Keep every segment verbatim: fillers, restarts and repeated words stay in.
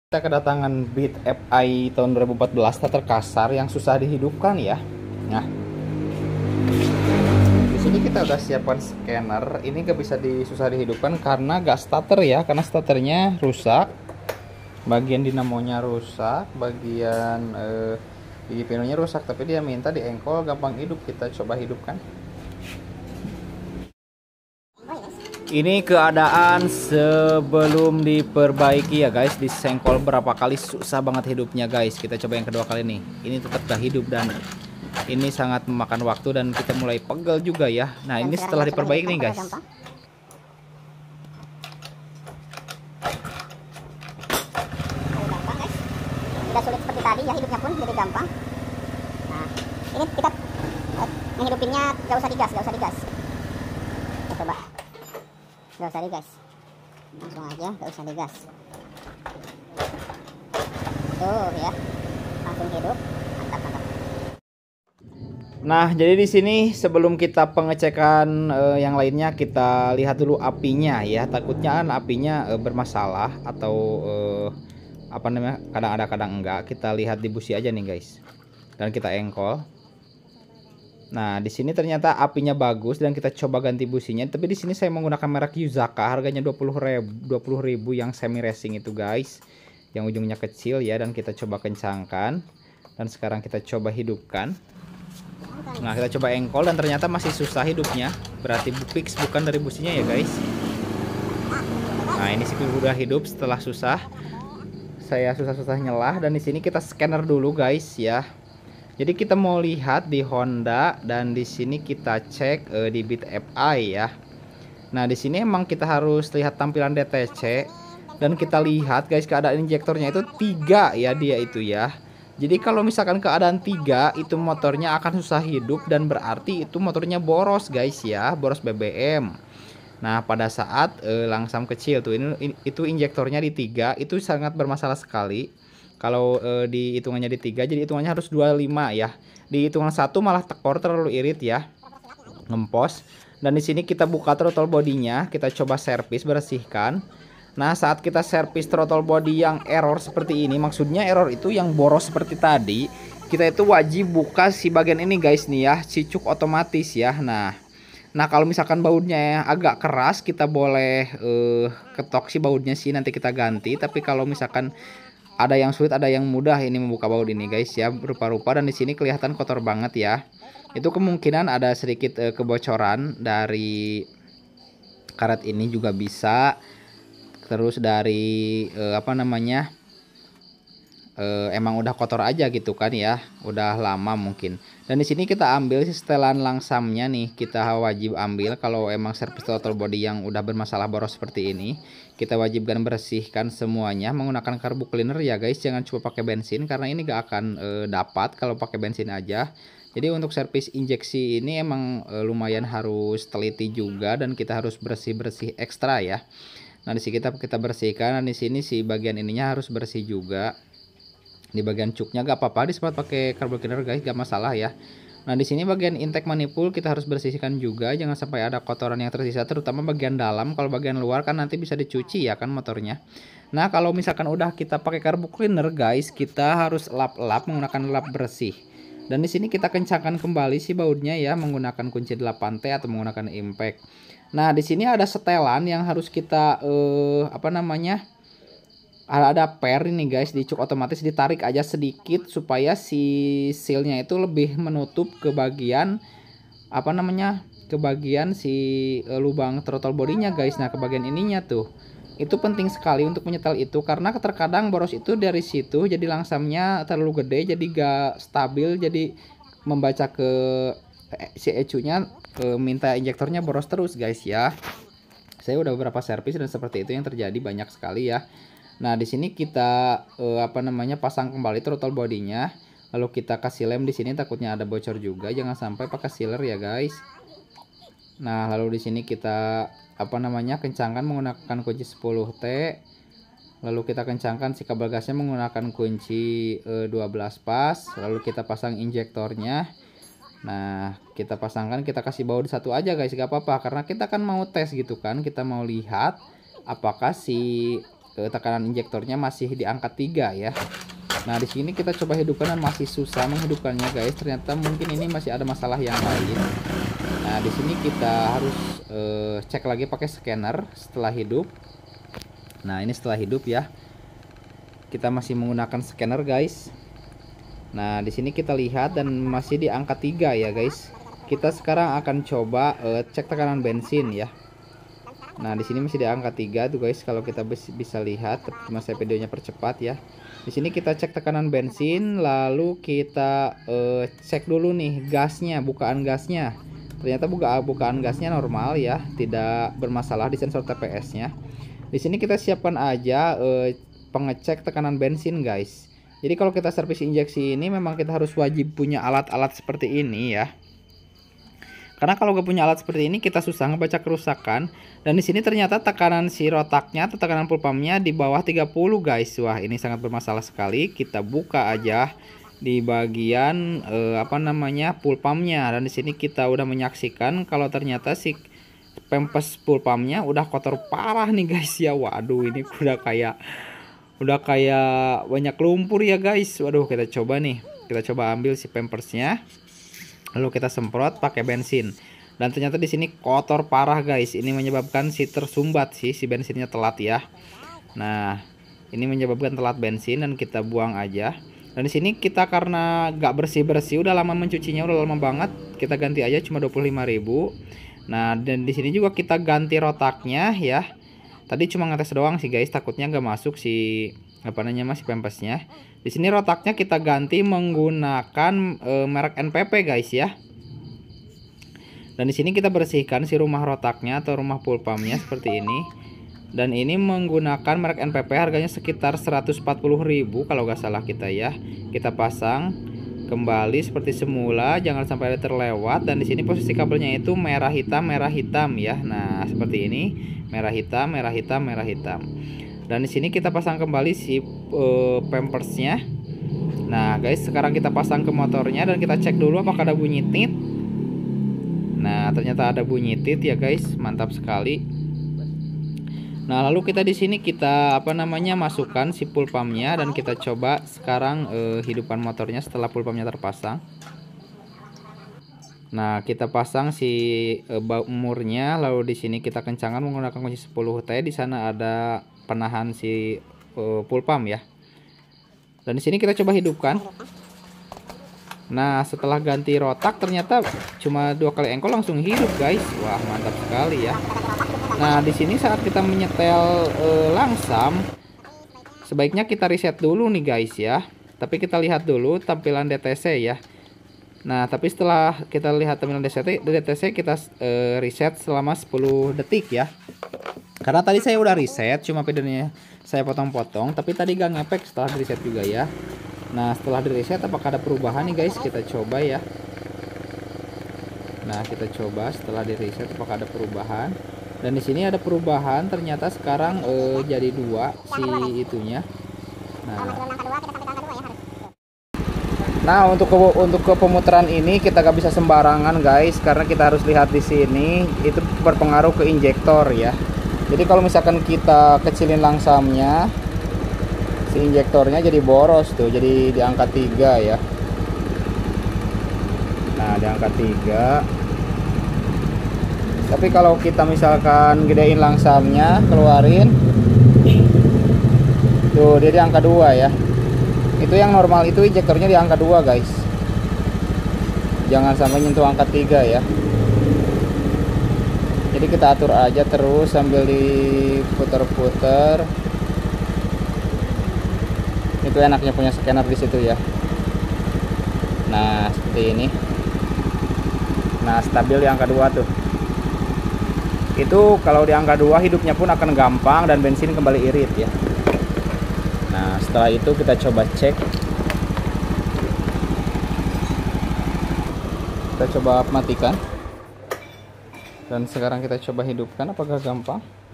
Kita kedatangan Beat F I tahun dua ribu empat belas starter kasar yang susah dihidupkan ya. Nah, di sini kita udah siapkan scanner. Ini gak bisa disusah dihidupkan karena gak starter ya, karena starternya rusak. Bagian dinamonya rusak, bagian eh, gigi pinonya rusak, tapi dia minta di engkol gampang hidup. Kita coba hidupkan. Ini keadaan sebelum diperbaiki ya guys. Disengkol berapa kali susah banget hidupnya guys. Kita coba yang kedua kali nih. Ini tetap gak hidup dan ini sangat memakan waktu dan kita mulai pegel juga ya. Nah ini setelah diperbaiki nih guys. Tidak sulit seperti tadi ya, hidupnya pun jadi gampang. Nah ini kita uh, menghidupinnya gak usah digas, gak usah digas. Kita coba. Gak usah digas, langsung aja, gak usah digas. Tuh ya, langsung hidup, mantap mantap. Nah jadi di sini sebelum kita pengecekan eh, yang lainnya, kita lihat dulu apinya ya. Takutnya kan apinya eh, bermasalah atau eh, apa namanya, kadang ada kadang enggak. Kita lihat di busi aja nih guys, dan kita engkol. Nah, di sini ternyata apinya bagus dan kita coba ganti businya. Tapi di sini saya menggunakan merek Yuzaka, harganya dua puluh ribu yang semi racing itu, guys. Yang ujungnya kecil ya, dan kita coba kencangkan. Dan sekarang kita coba hidupkan. Nah, kita coba engkol dan ternyata masih susah hidupnya. Berarti fix bukan dari businya ya, guys. Nah, ini sih udah hidup setelah susah. Saya susah-susah nyelah, dan di sini kita scanner dulu, guys ya. Jadi kita mau lihat di Honda dan di sini kita cek uh, di Beat F I ya. Nah, di sini emang kita harus lihat tampilan D T C dan kita lihat guys keadaan injektornya itu tiga ya dia itu ya. Jadi kalau misalkan keadaan tiga itu motornya akan susah hidup dan berarti itu motornya boros guys ya, boros B B M. Nah, pada saat uh, langsam kecil tuh ini itu injektornya di tiga itu sangat bermasalah sekali. Kalau e, di hitungannya di tiga, jadi hitungannya harus dua puluh lima ya. Di hitungan satu malah tekor, terlalu irit ya. Ngempos. Dan di sini kita buka throttle bodinya, kita coba servis, bersihkan. Nah, saat kita servis throttle body yang error seperti ini, maksudnya error itu yang boros seperti tadi, kita itu wajib buka si bagian ini guys nih ya, si cuk otomatis ya. Nah, Nah kalau misalkan bautnya agak keras, kita boleh uh, ketok si bautnya sih, nanti kita ganti. Tapi kalau misalkan ada yang sulit, ada yang mudah ini membuka baut ini guys ya, rupa-rupa. Dan di sini kelihatan kotor banget ya. Itu kemungkinan ada sedikit uh, kebocoran dari karet ini juga bisa. Terus dari uh, apa namanya? Uh, emang udah kotor aja gitu kan ya, udah lama mungkin. Dan di sini kita ambil si setelan langsamnya nih, kita wajib ambil kalau emang servis throttle body yang udah bermasalah boros seperti ini. Kita wajibkan bersihkan semuanya menggunakan carbo cleaner ya guys, jangan cuma pakai bensin karena ini gak akan uh, dapat kalau pakai bensin aja. Jadi untuk servis injeksi ini emang uh, lumayan harus teliti juga dan kita harus bersih-bersih ekstra ya. Nah di sini kita kita bersihkan, dan di sini si bagian ininya harus bersih juga. Di bagian cuknya gak apa-apa disempat pakai carbo cleaner guys, gak masalah ya. Nah di sini bagian intake manifold kita harus bersihkan juga, jangan sampai ada kotoran yang tersisa, terutama bagian dalam. Kalau bagian luar kan nanti bisa dicuci ya kan motornya. Nah kalau misalkan udah kita pakai carbo cleaner guys, kita harus lap-lap menggunakan lap bersih. Dan di sini kita kencangkan kembali si bautnya ya menggunakan kunci delapan T atau menggunakan impact. Nah di sini ada setelan yang harus kita eh, apa namanya? Ada per ini guys, di cuk otomatis ditarik aja sedikit supaya si sealnya itu lebih menutup ke bagian apa namanya, ke bagian si uh, lubang throttle bodinya guys. Nah ke bagian ininya tuh, itu penting sekali untuk menyetel itu karena terkadang boros itu dari situ, jadi langsamnya terlalu gede jadi gak stabil, jadi membaca ke eh, si ecunya uh, minta injektornya boros terus guys ya. Saya udah beberapa servis dan seperti itu yang terjadi banyak sekali ya. Nah, di sini kita eh, apa namanya pasang kembali throttle bodinya. Lalu kita kasih lem di sini, takutnya ada bocor juga. Jangan sampai pakai sealer ya, guys. Nah, lalu di sini kita apa namanya kencangkan menggunakan kunci sepuluh T. Lalu kita kencangkan si kabel gasnya menggunakan kunci eh, dua belas pas. Lalu kita pasang injektornya. Nah, kita pasangkan, kita kasih baut satu aja, guys. Gak apa-apa karena kita kan mau tes gitu kan. Kita mau lihat apakah si eh, tekanan injektornya masih di angka tiga ya. Nah, di sini kita coba hidupkan dan masih susah menghidupkannya guys. Ternyata mungkin ini masih ada masalah yang lain. Nah, di sini kita harus eh, cek lagi pakai scanner setelah hidup. Nah, ini setelah hidup ya. Kita masih menggunakan scanner guys. Nah, di sini kita lihat dan masih di angka tiga ya guys. Kita sekarang akan coba eh, cek tekanan bensin ya. Nah, di sini masih di angka tiga tuh guys, kalau kita bisa lihat, tapi cuma saya videonya percepat ya. Di sini kita cek tekanan bensin, lalu kita uh, cek dulu nih gasnya, bukaan gasnya. Ternyata buka bukaan gasnya normal ya, tidak bermasalah di sensor T P S-nya. Di sini kita siapkan aja uh, pengecek tekanan bensin guys. Jadi kalau kita servis injeksi ini memang kita harus wajib punya alat-alat seperti ini ya. Karena kalau gak punya alat seperti ini kita susah ngebaca kerusakan. Dan di sini ternyata tekanan si rotaknya atau tekanan full pumpnya di bawah tiga puluh guys. Wah, ini sangat bermasalah sekali. Kita buka aja di bagian eh, apa namanya full pumpnya. Dan di sini kita udah menyaksikan kalau ternyata si pempes full pumpnya udah kotor parah nih guys ya. Waduh, ini udah kayak udah kayak banyak lumpur ya guys. Waduh, kita coba nih. Kita coba ambil si pampersnya. Lalu kita semprot pakai bensin. Dan ternyata di sini kotor parah guys. Ini menyebabkan si tersumbat sih si bensinnya telat ya. Nah, ini menyebabkan telat bensin dan kita buang aja. Dan di sini kita karena gak bersih-bersih, udah lama mencucinya, udah lama banget, kita ganti aja cuma dua puluh lima ribu. Nah, dan di sini juga kita ganti rotaknya ya. Tadi cuma ngetes doang sih guys, takutnya gak masuk si apa namanya masih pempesnya. Di sini rotaknya kita ganti menggunakan e, merek N P P guys ya. Dan di sini kita bersihkan si rumah rotaknya atau rumah full pumpnya seperti ini. Dan ini menggunakan merek N P P, harganya sekitar seratus empat puluh ribu kalau gak salah kita ya. Kita pasang kembali seperti semula, jangan sampai ada terlewat. Dan di sini posisi kabelnya itu merah hitam merah hitam ya. Nah, seperti ini, merah hitam merah hitam merah hitam. Dan di sini kita pasang kembali si uh, pampersnya. Nah guys, sekarang kita pasang ke motornya dan kita cek dulu apakah ada bunyi tit. Nah, ternyata ada bunyi tit ya guys, mantap sekali. Nah, lalu kita di sini kita apa namanya masukkan si full pumpnya dan kita coba sekarang uh, hidupkan motornya setelah full pumpnya terpasang. Nah, kita pasang si uh, bau murnya, lalu di sini kita kencangkan menggunakan kunci sepuluh T. Di sana ada penahan si uh, full pump ya. Dan di sini kita coba hidupkan. Nah, setelah ganti rotak ternyata cuma dua kali engkol langsung hidup guys. Wah, mantap sekali ya. Nah, di sini saat kita menyetel uh, langsam, sebaiknya kita reset dulu nih guys ya. Tapi kita lihat dulu tampilan D T C ya. Nah, tapi setelah kita lihat tampilan D T C kita uh, reset selama sepuluh detik ya. Karena tadi saya udah reset, cuma videonya saya potong-potong, tapi tadi gak ngepek setelah di reset juga ya. Nah, setelah di reset apakah ada perubahan nih guys? Kita coba ya. Nah, kita coba setelah di reset apakah ada perubahan. Dan di sini ada perubahan, ternyata sekarang eh, jadi dua si itunya. Nah, nah untuk ke, untuk ke pemutaran ini kita gak bisa sembarangan guys, karena kita harus lihat di sini itu berpengaruh ke injektor ya. Jadi kalau misalkan kita kecilin langsamnya, si injektornya jadi boros tuh, jadi di angka tiga ya. Nah, di angka tiga. Tapi kalau kita misalkan gedein langsamnya, keluarin, tuh dia di angka dua ya. Itu yang normal itu injektornya di angka dua guys. Jangan sampai nyentuh angka tiga ya. Jadi kita atur aja terus sambil diputer-puter. Itu enaknya punya scanner di situ ya. Nah, seperti ini. Nah, stabil di angka dua tuh. Itu kalau di angka dua hidupnya pun akan gampang dan bensin kembali irit ya. Nah, setelah itu kita coba cek. Kita coba matikan. Dan sekarang kita coba hidupkan, apakah gampang?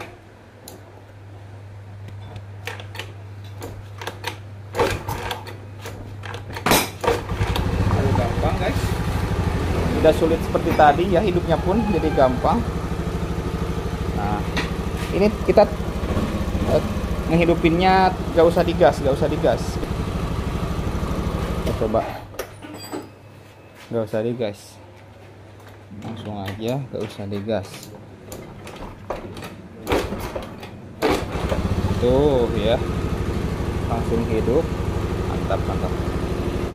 Aduh, gampang guys. Tidak sulit seperti tadi ya, hidupnya pun jadi gampang. Nah, ini kita eh, ngehidupinnya gak usah digas, gak usah digas. Kita coba, gak usah digas, langsung aja, gak usah digas. Tuh ya, langsung hidup, mantap mantap.